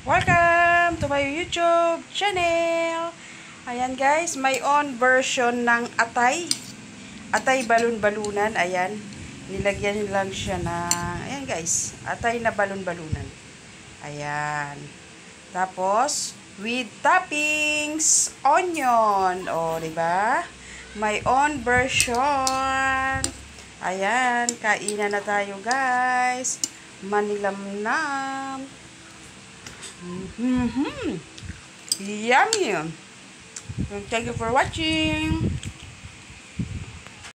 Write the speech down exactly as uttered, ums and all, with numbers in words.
Welcome to my YouTube channel. Ayan guys, may own version ng atay. Atay balon-balunan. Ayan. Nilagyan lang siya na, ayan guys, atay na balon-balunan. Ayan. Tapos, with toppings, onion. O, diba? May own version. Ayan, kainan na tayo guys. Manilamnam. Mm-hmm. Yummy. Thank you for watching.